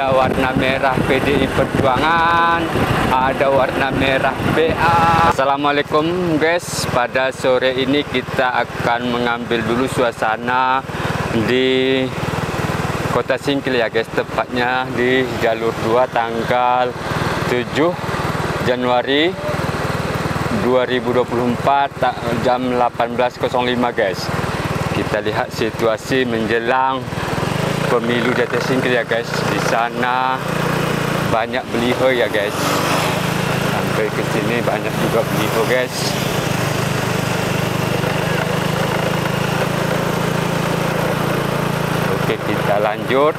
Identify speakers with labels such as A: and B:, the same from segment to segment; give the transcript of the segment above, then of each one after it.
A: Ada warna merah PDI Perjuangan, ada warna merah BA. Assalamualaikum guys, pada sore ini kita akan mengambil dulu suasana di Kota Singkil ya guys, tepatnya di jalur 2 tanggal 7 Januari 2024 jam 18.05 guys. Kita lihat situasi menjelang pemilu di atas Singkil ya guys. Di sana banyak beliho ya guys. Sampai ke sini banyak juga beliho guys. Oke, kita lanjut.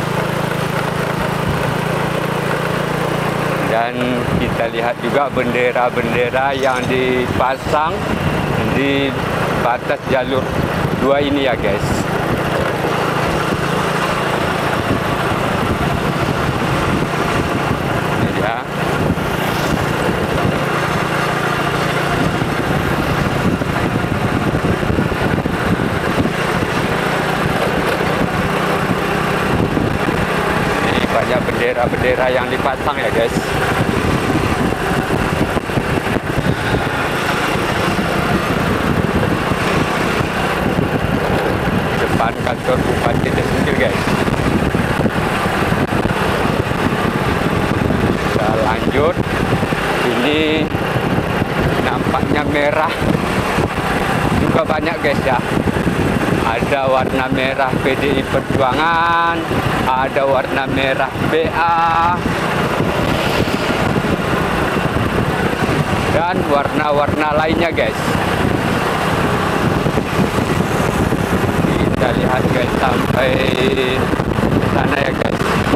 A: Dan kita lihat juga bendera-bendera yang dipasang di batas jalur 2 ini ya guys. Bendera-bendera yang dipasang ya guys. Depan kantor Bupati Singkil guys. Kita lanjut. Ini nampaknya merah juga banyak guys ya. Ada warna merah PDI Perjuangan, ada warna merah BA, dan warna-warna lainnya guys. Kita lihat guys sampai sana ya guys.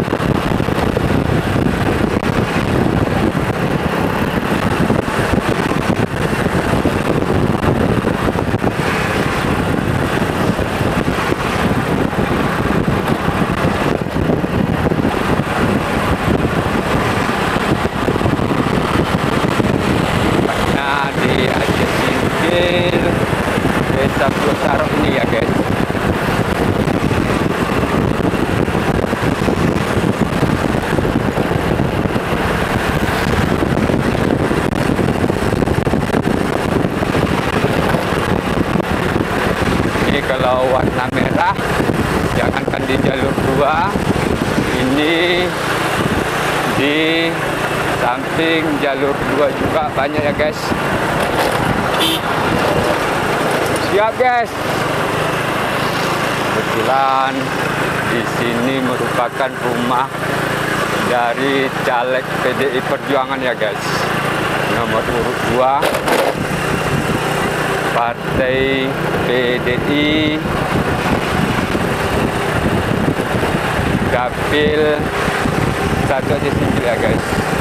A: Desa Pulau ini ya guys. Ini kalau warna merah, jangankan di jalur 2, ini di samping jalur 2 juga banyak ya guys. Siap guys. Kebetulan di sini merupakan rumah dari caleg PDI Perjuangan ya guys. Nomor urut 2 Partai PDI Dapil 1 aja Singkil ya guys.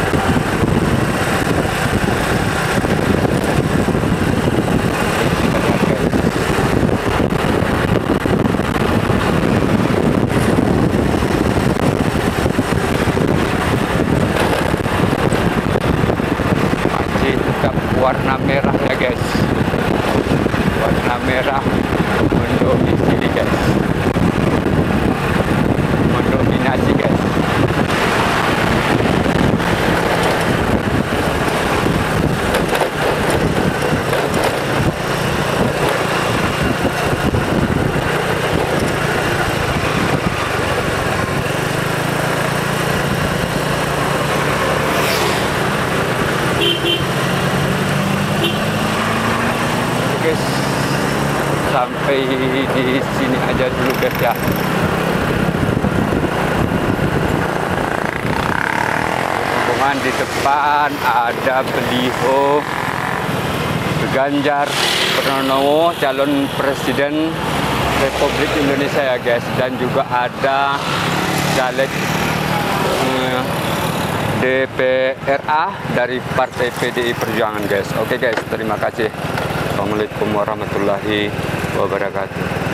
A: Warna merah ya guys, warna merah mendominasi guys, mendominasi guys. Sampai di sini aja dulu guys ya. Rombongan di depan ada beliho Ganjar Pranowo, calon presiden Republik Indonesia ya guys, dan juga ada caleg DPRA dari Partai PDI Perjuangan guys. Oke guys, terima kasih. Assalamualaikum warahmatullahi wabarakatuh.